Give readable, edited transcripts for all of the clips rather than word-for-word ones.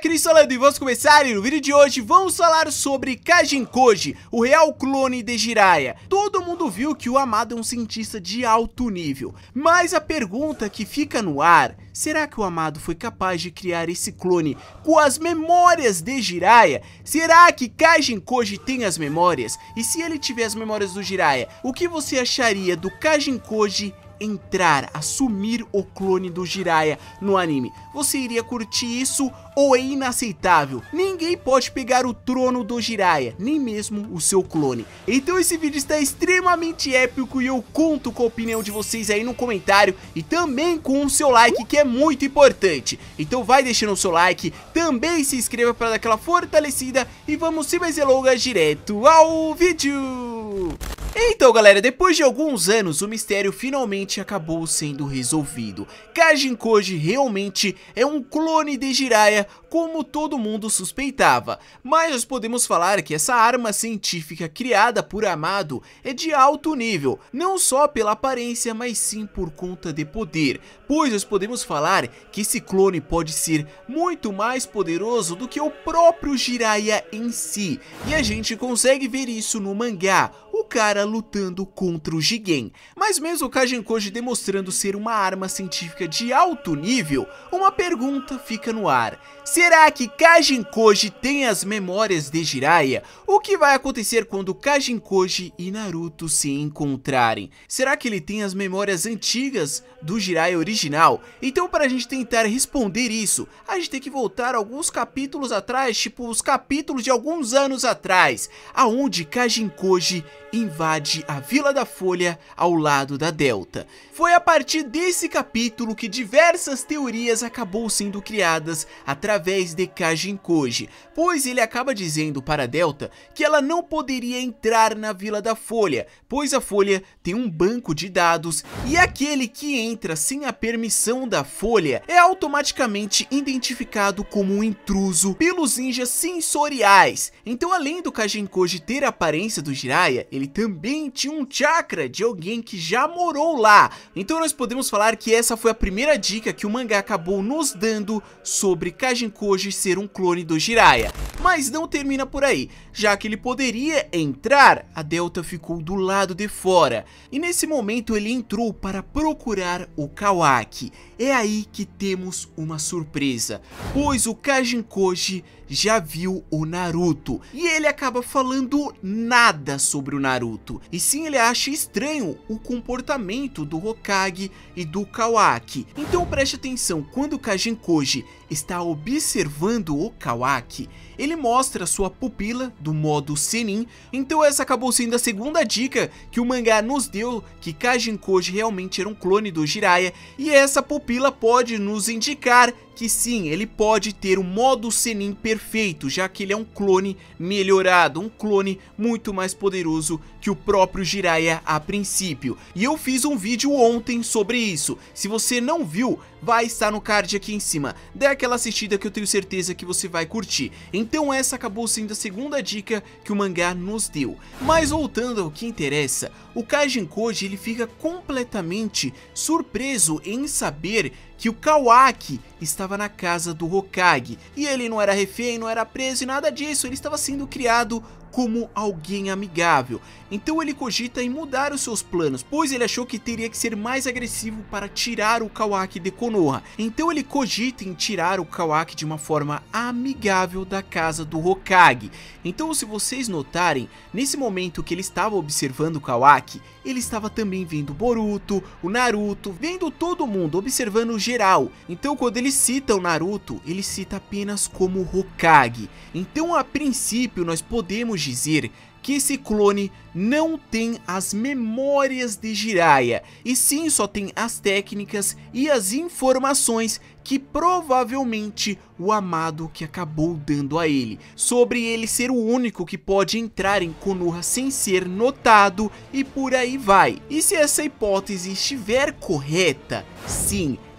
aqui no Instalando e vamos começar. E no vídeo de hoje vamos falar sobre Kajin Koji, o real clone de Jiraiya. Todo mundo viu que o Amado é um cientista de alto nível, mas a pergunta que fica no ar: será que o Amado foi capaz de criar esse clone com as memórias de Jiraiya? Será que Kajin Koji tem as memórias? E se ele tiver as memórias do Jiraiya, o que você acharia do Kajin Koji entrar, assumir o clone do Jiraiya no anime? Você iria curtir isso ou é inaceitável? Ninguém pode pegar o trono do Jiraiya, nem mesmo o seu clone. Então esse vídeo está extremamente épico e eu conto com a opinião de vocês aí no comentário e também com o seu like, que é muito importante. Então vai deixando o seu like, também se inscreva para dar aquela fortalecida e vamos, sem mais delongas, direto ao vídeo. Então galera, depois de alguns anos o mistério finalmente acabou sendo resolvido. Kajin Koji realmente é um clone de Jiraiya, como todo mundo suspeitava. Mas nós podemos falar que essa arma científica criada por Amado é de alto nível, não só pela aparência, mas sim por conta de poder. Pois nós podemos falar que esse clone pode ser muito mais poderoso do que o próprio Jiraiya em si. E a gente consegue ver isso no mangá, o cara lutando contra o Jigen. Mas mesmo o Kajin Koji demonstrando ser uma arma científica de alto nível, uma pergunta fica no ar: será que Kajin Koji tem as memórias de Jiraiya? O que vai acontecer quando Kajin Koji e Naruto se encontrarem? Será que ele tem as memórias antigas do Jiraiya original? Então, para a gente tentar responder isso, a gente tem que voltar alguns capítulos atrás, tipo os capítulos de alguns anos atrás, aonde Kajin Koji invade a Vila da Folha ao lado da Delta. Foi a partir desse capítulo que diversas teorias acabou sendo criadas através de Kajin Koji, pois ele acaba dizendo para a Delta que ela não poderia entrar na Vila da Folha, pois a Folha tem um banco de dados e aquele que entra sem a permissão da Folha é automaticamente identificado como um intruso pelos ninjas sensoriais. Então, além do Kajin Koji ter a aparência do Jiraiya, ele também tinha um chakra de alguém que já morou lá. Então nós podemos falar que essa foi a primeira dica que o mangá acabou nos dando sobre Kajin Koji ser um clone do Jiraiya. Mas não termina por aí. Já que ele poderia entrar, a Delta ficou do lado de fora. E nesse momento ele entrou para procurar o Kawaki. É aí que temos uma surpresa, pois o Kajin Koji já viu o Naruto e ele acaba falando nada sobre o Naruto, e sim ele acha estranho o comportamento do Hokage e do Kawaki. Então preste atenção, quando o Kajin Koji está observando o Kawaki, ele mostra sua pupila do modo Senin. Então essa acabou sendo a segunda dica que o mangá nos deu, que Kajin Koji realmente era um clone do Jiraiya, e essa pupila pode nos indicar que sim, ele pode ter o modo Senin perfeito, já que ele é um clone melhorado, um clone muito mais poderoso que o próprio Jiraiya a princípio. E eu fiz um vídeo ontem sobre isso, se você não viu, vai estar no card aqui em cima. Dê aquela assistida que eu tenho certeza que você vai curtir. Então essa acabou sendo a segunda dica que o mangá nos deu. Mas voltando ao que interessa, o Kajin Koji ele fica completamente surpreso em saber que o Kawaki estava na casa do Hokage. E ele não era refém, não era preso e nada disso, ele estava sendo criado como alguém amigável. Então ele cogita em mudar os seus planos, pois ele achou que teria que ser mais agressivo para tirar o Kawaki de Konoha. Então ele cogita em tirar o Kawaki de uma forma amigável da casa do Hokage. Então, se vocês notarem, nesse momento que ele estava observando o Kawaki, ele estava também vendo o Boruto, o Naruto, vendo todo mundo, observando geral. Então quando ele cita o Naruto, ele cita apenas como Hokage. Então a princípio nós podemos dizer que esse clone não tem as memórias de Jiraiya, e sim só tem as técnicas e as informações que provavelmente o Amado que acabou dando a ele, sobre ele ser o único que pode entrar em Konoha sem ser notado e por aí vai. E se essa hipótese estiver correta, sim,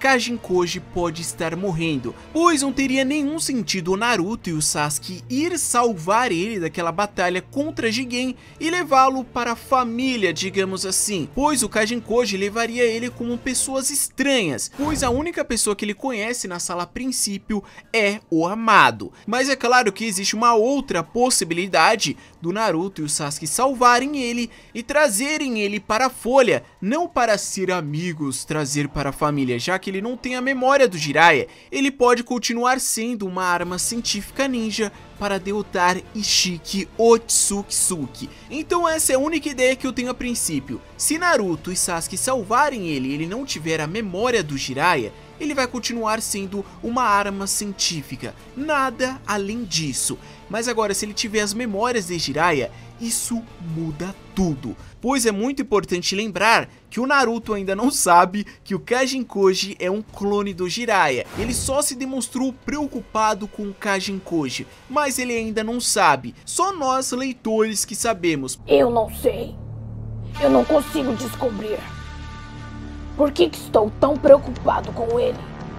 Kajin Koji pode estar morrendo, pois não teria nenhum sentido o Naruto e o Sasuke ir salvar ele daquela batalha contra Jigen e levá-lo para a família, digamos assim, pois o Kajin Koji levaria ele como pessoas estranhas, pois a única pessoa que ele conhece na sala a princípio é o Amado. Mas é claro que existe uma outra possibilidade do Naruto e o Sasuke salvarem ele e trazerem ele para a Folha, não para ser amigos, trazer para a família, já que ele não tem a memória do Jiraiya. Ele pode continuar sendo uma arma científica ninja para derrotar Ishiki Otsutsuki. Então essa é a única ideia que eu tenho a princípio. Se Naruto e Sasuke salvarem ele e ele não tiver a memória do Jiraiya, ele vai continuar sendo uma arma científica, nada além disso. Mas agora, se ele tiver as memórias de Jiraiya, isso muda tudo. Pois é muito importante lembrar que o Naruto ainda não sabe que o Kajin Koji é um clone do Jiraiya. Ele só se demonstrou preocupado com o Kajin Koji, mas ele ainda não sabe. Só nós, leitores, que sabemos. Eu não sei. Eu não consigo descobrir. Por que estou tão preocupado com ele?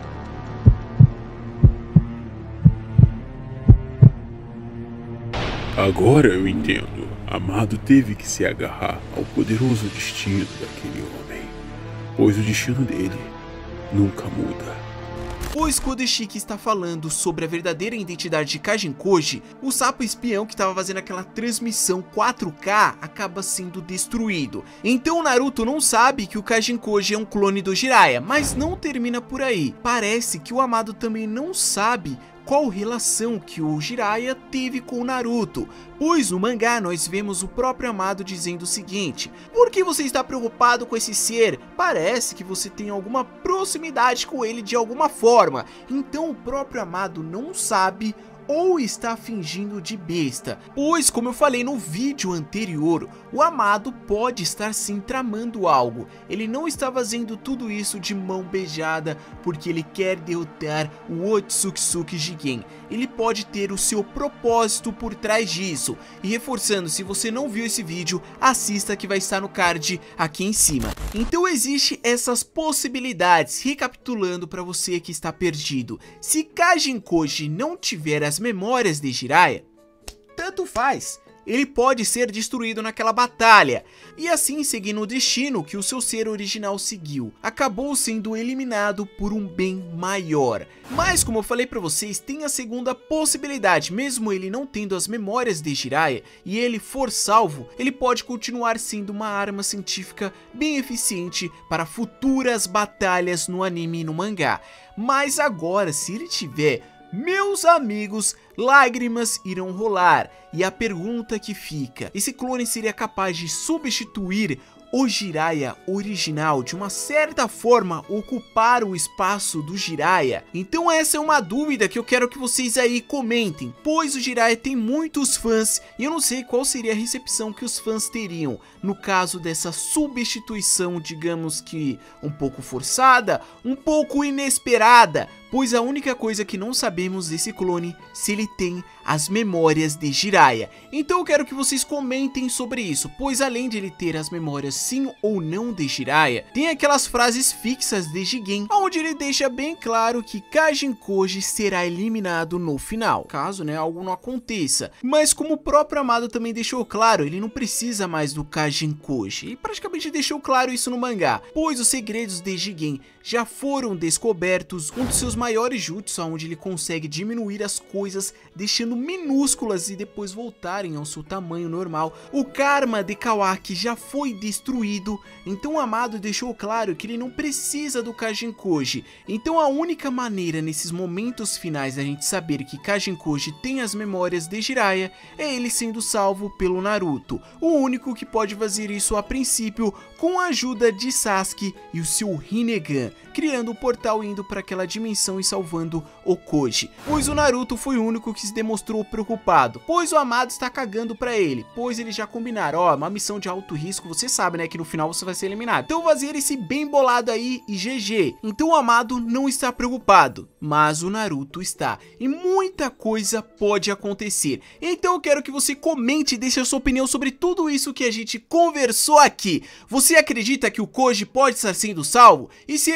Agora eu entendo. Amado teve que se agarrar ao poderoso destino daquele homem, pois o destino dele nunca muda. Pois quando Ishiki está falando sobre a verdadeira identidade de Kajin Koji, o sapo espião que estava fazendo aquela transmissão 4K acaba sendo destruído. Então o Naruto não sabe que o Kajin Koji é um clone do Jiraiya, mas não termina por aí. Parece que o Amado também não sabe qual relação que o Jiraiya teve com o Naruto, pois no mangá nós vemos o próprio Amado dizendo o seguinte: por que você está preocupado com esse ser? Parece que você tem alguma proximidade com ele de alguma forma. Então o próprio Amado não sabe ou está fingindo de besta, pois como eu falei no vídeo anterior, o Amado pode estar sim tramando algo. Ele não está fazendo tudo isso de mão beijada porque ele quer derrotar o Otsutsuki Jigen. Ele pode ter o seu propósito por trás disso. E reforçando, se você não viu esse vídeo, assista que vai estar no card aqui em cima. Então existe essas possibilidades. Recapitulando para você que está perdido, se Kajin Koji não tiver as memórias de Jiraiya, tanto faz, ele pode ser destruído naquela batalha, e assim seguindo o destino que o seu ser original seguiu, acabou sendo eliminado por um bem maior. Mas como eu falei pra vocês, tem a segunda possibilidade. Mesmo ele não tendo as memórias de Jiraiya e ele for salvo, ele pode continuar sendo uma arma científica bem eficiente para futuras batalhas no anime e no mangá. Mas agora, se ele tiver, meus amigos, lágrimas irão rolar. E a pergunta que fica: esse clone seria capaz de substituir o Jiraiya original, de uma certa forma ocupar o espaço do Jiraiya? Então essa é uma dúvida que eu quero que vocês aí comentem, pois o Jiraiya tem muitos fãs e eu não sei qual seria a recepção que os fãs teriam no caso dessa substituição, digamos que um pouco forçada, um pouco inesperada, pois a única coisa que não sabemos desse clone se ele tem as memórias de Jiraiya. Então eu quero que vocês comentem sobre isso, pois além de ele ter as memórias sim ou não de Jiraiya, tem aquelas frases fixas de Jigen, onde ele deixa bem claro que Kajin Koji será eliminado no final, caso algo não aconteça. Mas como o próprio Amado também deixou claro, ele não precisa mais do Kajin Koji, e praticamente deixou claro isso no mangá, pois os segredos de Jigen já foram descobertos. Um dos seus maiores jutsu, onde ele consegue diminuir as coisas deixando minúsculas e depois voltarem ao seu tamanho normal. O karma de Kawaki já foi destruído, então o Amado deixou claro que ele não precisa do Kajin Koji. Então a única maneira nesses momentos finais da gente saber que Kajin Koji tem as memórias de Jiraiya é ele sendo salvo pelo Naruto, o único que pode fazer isso a princípio com a ajuda de Sasuke e o seu Rinnegan, criando o portal indo para aquela dimensão e salvando o Koji, pois o Naruto foi o único que se demonstrou preocupado, pois o Amado está cagando pra ele, pois eles já combinaram, ó, uma missão de alto risco, você sabe, que no final você vai ser eliminado, então fazer esse bem bolado aí e GG. Então o Amado não está preocupado, mas o Naruto está, e muita coisa pode acontecer. Então eu quero que você comente e deixe a sua opinião sobre tudo isso que a gente conversou aqui. Você acredita que o Koji pode estar sendo salvo? E se ele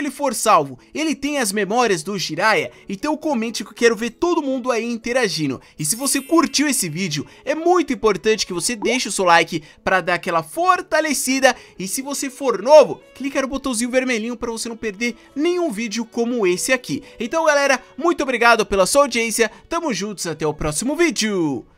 ele for salvo, ele tem as memórias do Jiraiya? Então comente que eu quero ver todo mundo aí interagindo. E se você curtiu esse vídeo, é muito importante que você deixe o seu like para dar aquela fortalecida. E se você for novo, clica no botãozinho vermelhinho para você não perder nenhum vídeo como esse aqui. Então galera, muito obrigado pela sua audiência, tamo juntos, até o próximo vídeo.